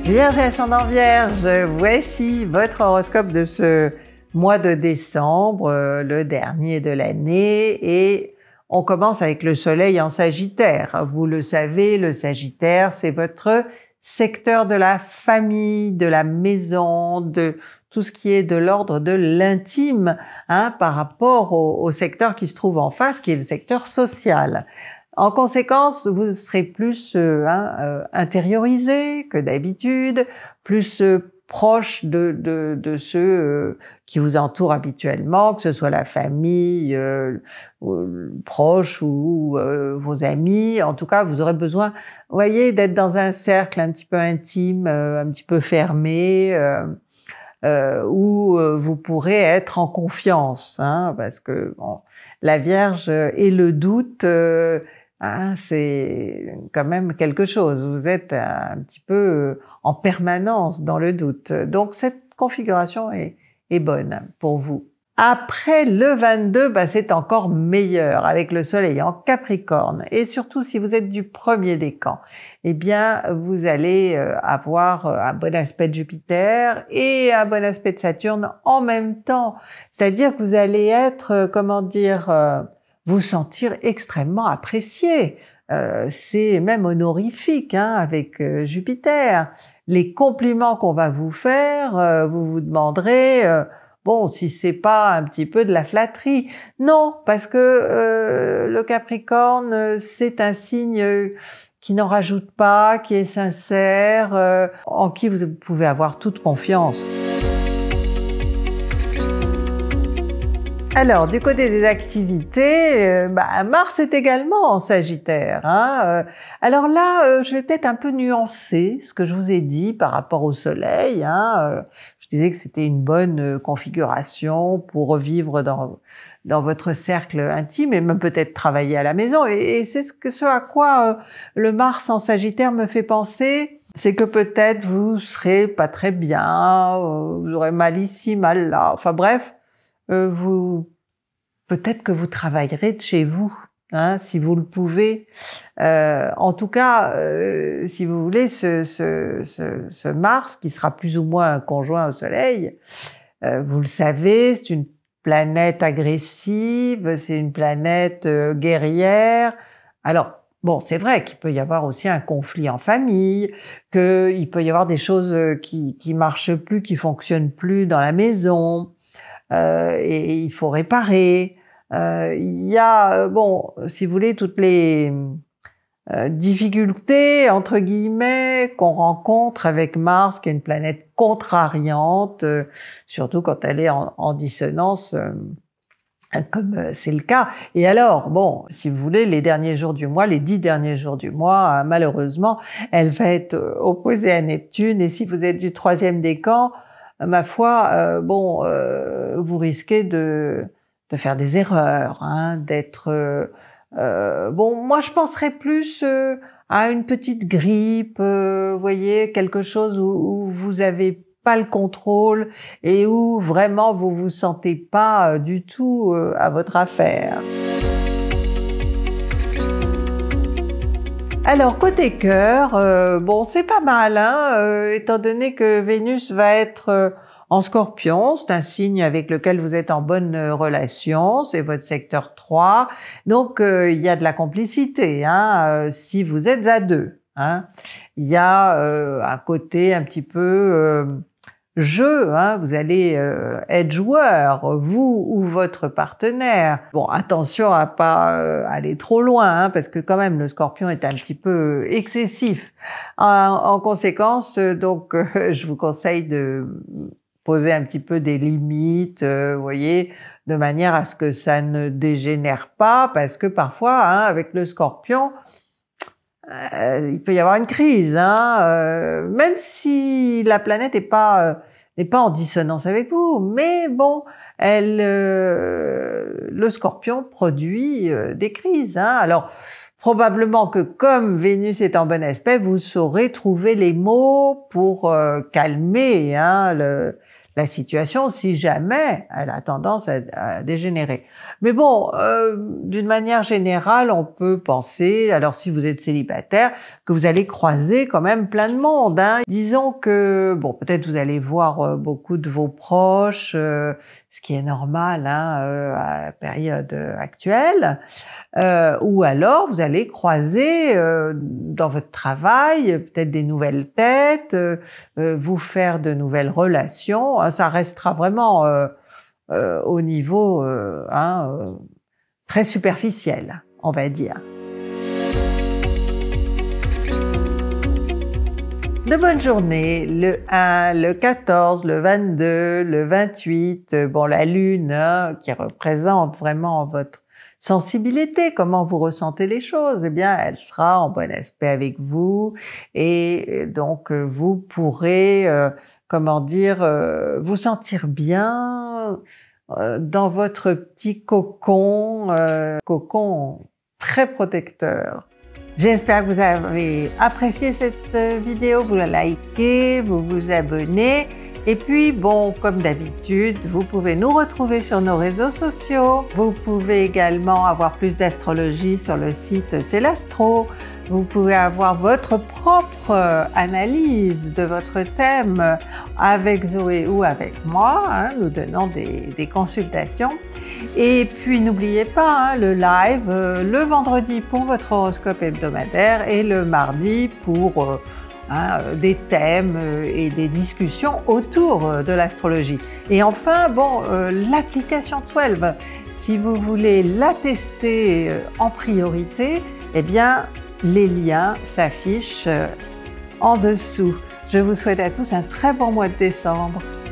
Vierge et ascendant Vierge, voici votre horoscope de ce mois de décembre, le dernier de l'année, et on commence avec le soleil en Sagittaire. Vous le savez, le Sagittaire, c'est votre secteur de la famille, de la maison, de tout ce qui est de l'ordre de l'intime, par rapport au secteur qui se trouve en face, qui est le secteur social. En conséquence, vous serez plus intériorisé que d'habitude, plus proche de ceux qui vous entourent habituellement, que ce soit la famille proche ou vos amis. En tout cas, vous aurez besoin, vous voyez, d'être dans un cercle un petit peu intime, un petit peu fermé, où vous pourrez être en confiance, parce que bon, la Vierge et le doute, c'est quand même quelque chose. Vous êtes un petit peu en permanence dans le doute. Donc cette configuration est bonne pour vous. Après le 22, c'est encore meilleur avec le soleil en Capricorne. Et surtout, si vous êtes du premier décan, eh bien, vous allez avoir un bon aspect de Jupiter et un bon aspect de Saturne en même temps. C'est-à-dire que vous allez être, vous sentir extrêmement apprécié. C'est même honorifique avec Jupiter. Les compliments qu'on va vous faire, vous vous demanderez... bon, si c'est pas un petit peu de la flatterie. Non, parce que le Capricorne, c'est un signe qui n'en rajoute pas, qui est sincère, en qui vous pouvez avoir toute confiance. Alors, du côté des activités, Mars est également en Sagittaire. Alors là, je vais peut-être un peu nuancer ce que je vous ai dit par rapport au Soleil. Je disais que c'était une bonne configuration pour revivre dans votre cercle intime et même peut-être travailler à la maison. Et c'est ce à quoi le Mars en Sagittaire me fait penser. C'est que peut-être vous serez pas très bien, vous aurez mal ici, mal là. Enfin bref. Peut-être que vous travaillerez de chez vous, si vous le pouvez. En tout cas, si vous voulez, ce Mars, qui sera plus ou moins un conjoint au Soleil, vous le savez, c'est une planète agressive, c'est une planète guerrière. Alors, bon, c'est vrai qu'il peut y avoir aussi un conflit en famille, qu'il peut y avoir des choses qui marchent plus, qui fonctionnent plus dans la maison. Et il faut réparer. Il y a, si vous voulez, toutes les difficultés, entre guillemets, qu'on rencontre avec Mars, qui est une planète contrariante, surtout quand elle est en dissonance, comme c'est le cas. Et alors, si vous voulez, les 10 derniers jours du mois, malheureusement, elle va être opposée à Neptune. Et si vous êtes du 3e décan, ma foi, vous risquez de faire des erreurs, d'être... moi, je penserais plus à une petite grippe, vous voyez, quelque chose où vous avez pas le contrôle et où vraiment vous vous sentez pas du tout à votre affaire. Alors, côté cœur, c'est pas mal, étant donné que Vénus va être en Scorpion, c'est un signe avec lequel vous êtes en bonne relation, c'est votre secteur 3, donc il y a de la complicité, si vous êtes à deux. Il y a un côté un petit peu jeu, vous allez être joueur, vous ou votre partenaire. Bon, attention à pas aller trop loin, parce que quand même le Scorpion est un petit peu excessif. En conséquence, donc je vous conseille de poser un petit peu des limites, vous voyez, de manière à ce que ça ne dégénère pas, parce que parfois, avec le Scorpion, il peut y avoir une crise, même si la planète n'est pas en dissonance avec vous, mais bon, le Scorpion produit des crises. Alors, probablement que comme Vénus est en bon aspect, vous saurez trouver les mots pour calmer la la situation si jamais elle a tendance à dégénérer. Mais bon, d'une manière générale, on peut penser, alors si vous êtes célibataire, que vous allez croiser quand même plein de monde, hein. Disons que, bon, peut-être vous allez voir beaucoup de vos proches, ce qui est normal, hein, à la période actuelle, ou alors vous allez croiser dans votre travail peut-être des nouvelles têtes, vous faire de nouvelles relations. Ça restera vraiment au niveau très superficiel, on va dire. De bonnes journées, le 1, le 14, le 22, le 28, bon, la Lune, hein, qui représente vraiment votre sensibilité, comment vous ressentez les choses, eh bien, elle sera en bon aspect avec vous et donc vous pourrez, comment dire, vous sentir bien dans votre petit cocon, cocon très protecteur. J'espère que vous avez apprécié cette vidéo, vous la likez, vous vous abonnez. Et puis, bon, comme d'habitude, vous pouvez nous retrouver sur nos réseaux sociaux. Vous pouvez également avoir plus d'astrologie sur le site C'est l'Astro. Vous pouvez avoir votre propre analyse de votre thème avec Zoé ou avec moi. Hein, nous donnons des consultations. Et puis, n'oubliez pas, hein, le live le vendredi pour votre horoscope hebdomadaire et le mardi pour des thèmes et des discussions autour de l'astrologie. Et enfin, bon, l'application 12, si vous voulez la tester en priorité, eh bien, les liens s'affichent en dessous. Je vous souhaite à tous un très bon mois de décembre.